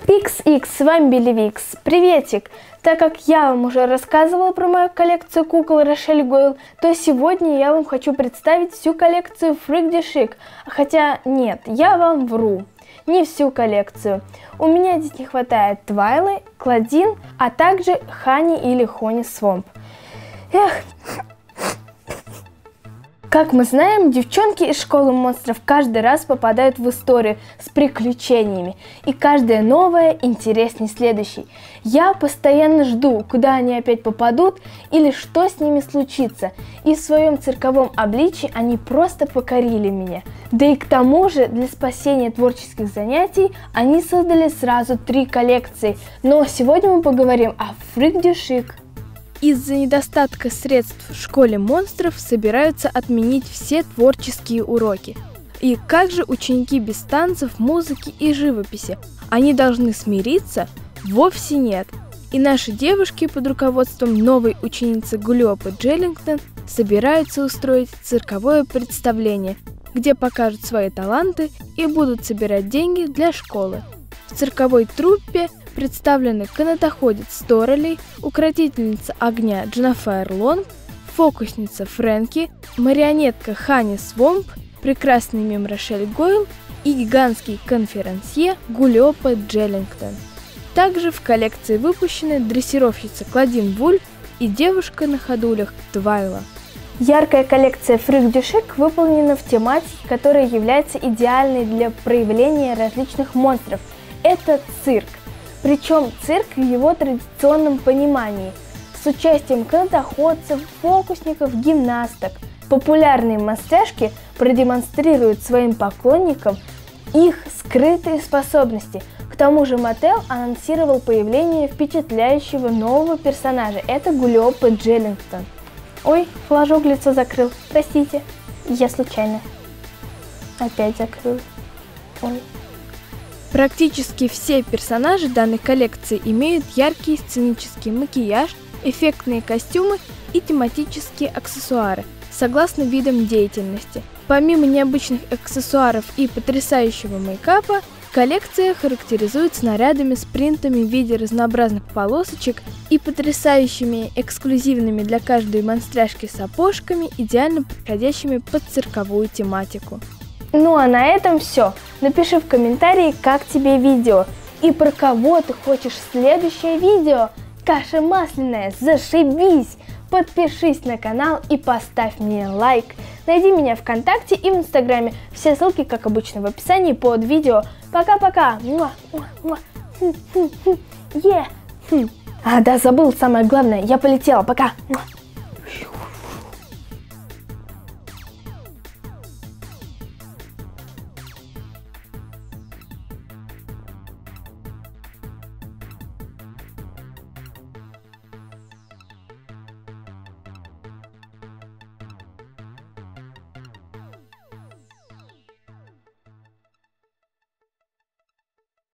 XX, с вами Белевикс. Приветик! Так как я вам уже рассказывала про мою коллекцию кукол Рошель Гойл, то сегодня я вам хочу представить всю коллекцию Freak de Chic. Хотя нет, я вам вру. Не всю коллекцию. У меня здесь не хватает Твайлы, Клодин, а также Хани или Хони Свомп. Эх. Как мы знаем, девчонки из школы монстров каждый раз попадают в историю с приключениями, и каждая новая интереснее следующей. Я постоянно жду, куда они опять попадут или что с ними случится, и в своем цирковом обличии они просто покорили меня. Да и к тому же, для спасения творческих занятий они создали сразу 3 коллекции, но сегодня мы поговорим о Freak de Chic. Из-за недостатка средств в школе монстров собираются отменить все творческие уроки. И как же ученики без танцев, музыки и живописи? Они должны смириться? Вовсе нет. И наши девушки под руководством новой ученицы Гулиопы Джеллингтон собираются устроить цирковое представление, где покажут свои таланты и будут собирать деньги для школы. В цирковой труппе представлены канатоходец Торелей, укротительница огня Дженнифер Лонг, фокусница Фрэнки, марионетка Хани Свомп, прекрасный мим Рошель Гойл и гигантский конферансье Гулиопа Джеллингтон. Также в коллекции выпущены дрессировщица Клодин Вульф и девушка на ходулях Твайла. Яркая коллекция Freak de Chic выполнена в тематике, которая является идеальной для проявления различных монстров. Это цирк. Причем цирк в его традиционном понимании, с участием канатоходцев, фокусников, гимнасток. Популярные монстряшки продемонстрируют своим поклонникам их скрытые способности. К тому же Mattel анонсировал появление впечатляющего нового персонажа. Это Гулиопа Джеллингтон. Ой, флажок лицо закрыл. Простите, я случайно. Опять закрыл. Ой. Практически все персонажи данной коллекции имеют яркий сценический макияж, эффектные костюмы и тематические аксессуары, согласно видам деятельности. Помимо необычных аксессуаров и потрясающего мейкапа, коллекция характеризуется нарядами с принтами в виде разнообразных полосочек и потрясающими эксклюзивными для каждой монстряшки сапожками, идеально подходящими под цирковую тематику. Ну а на этом все. Напиши в комментарии, как тебе видео и про кого ты хочешь следующее видео. Каша масляная, зашибись! Подпишись на канал и поставь мне лайк. Найди меня ВКонтакте и в Инстаграме. Все ссылки, как обычно, в описании под видео. Пока-пока! А, да, забыл самое главное. Я полетела. Пока!